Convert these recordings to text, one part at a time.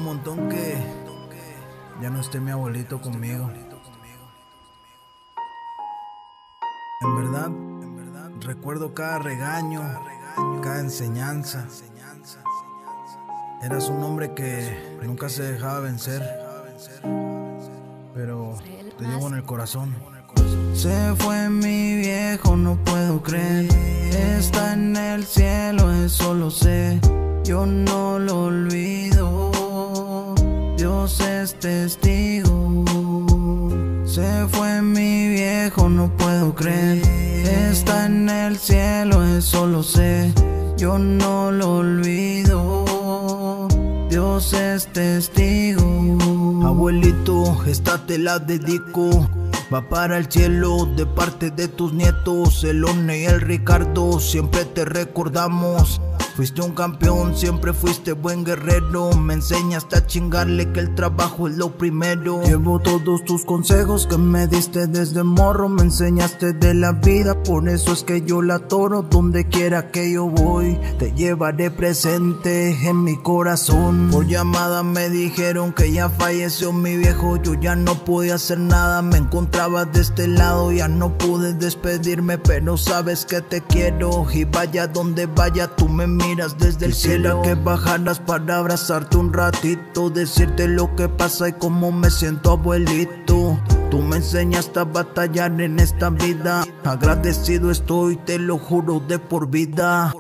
montón que ya no esté mi abuelito conmigo. En verdad, recuerdo cada regaño, cada enseñanza. Eras un hombre que nunca se dejaba vencer, pero te llevo en el corazón. Se fue mi viejo, no puedo creer. Está en el cielo, eso lo sé. Yo no lo olvido, Dios es testigo. Se fue mi viejo, no puedo creer. Está en el cielo, eso lo sé. Yo no lo olvido, Dios es testigo. Abuelito, esta te la dedico. Va para el cielo de parte de tus nietos, el One y el Ricardo, siempre te recordamos. Fuiste un campeón, siempre fuiste buen guerrero. Me enseñaste a chingarle que el trabajo es lo primero. Llevo todos tus consejos que me diste desde morro. Me enseñaste de la vida, por eso es que yo la adoro. Donde quiera que yo voy, te llevaré presente en mi corazón. Por llamada me dijeron que ya falleció mi viejo. Yo ya no podía hacer nada, me encontraba de este lado. Ya no pude despedirme, pero sabes que te quiero. Y vaya donde vaya, tú me miras desde el cielo. Que bajaras para abrazarte un ratito, decirte lo que pasa y cómo me siento, abuelito. Tú me enseñaste a batallar en esta vida. Agradecido estoy, te lo juro, de por vida.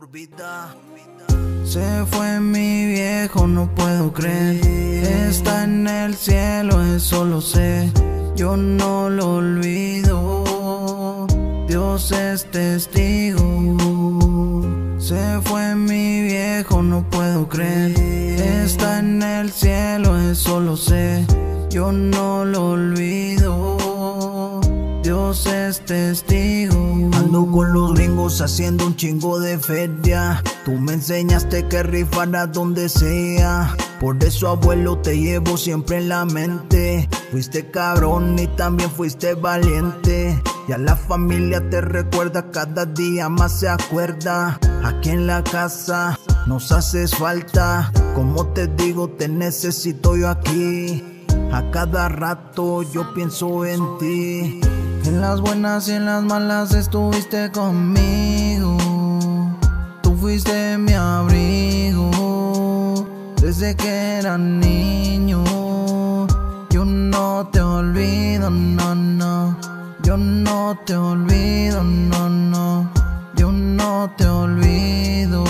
Se fue mi viejo, no puedo creer. Está en el cielo, eso lo sé. Yo no lo olvido, Dios es testigo. Se fue mi viejo, no puedo creer. Está en el cielo, eso lo sé. Yo no lo olvido, Dios es testigo. Ando con los gringos haciendo un chingo de feria. Tú me enseñaste que rifara donde sea. Por eso, abuelo, te llevo siempre en la mente. Fuiste cabrón y también fuiste valiente. Ya la familia te recuerda, cada día más se acuerda. Aquí en la casa nos haces falta. Como te digo, te necesito yo aquí. A cada rato yo pienso en ti. En las buenas y en las malas estuviste conmigo. Tú fuiste mi abrigo desde que era niño. Yo no te olvido, no, no. Yo no te olvido, no, no. Yo no te olvido.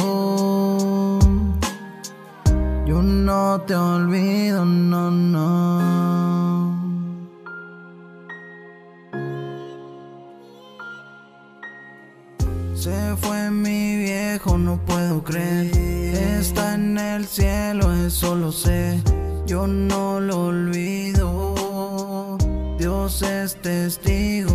Yo no te olvido, no, no. Se fue mi viejo, no puedo creer. Está en el cielo, eso lo sé. Yo no lo olvido, Dios es testigo.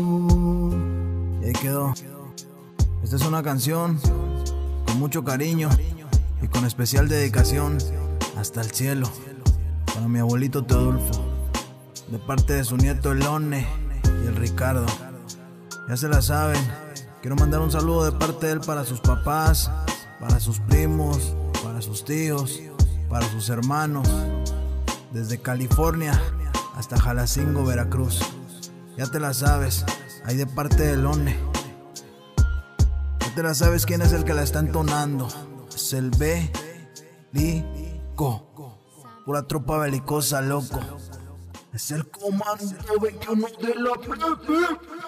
Y ahí quedó. Esta es una canción con mucho cariño y con especial dedicación hasta el cielo, para mi abuelito Teodulfo, de parte de su nieto el One y el Ricardo. Ya se la saben. Quiero mandar un saludo de parte de él para sus papás, para sus primos, para sus tíos, para sus hermanos, desde California hasta Jalacingo, Veracruz. Ya te la sabes, ahí de parte del One. Ya te la sabes quién es el que la está entonando. Es el Bélico, pura tropa belicosa, loco. Es el comando 21 de la prepa.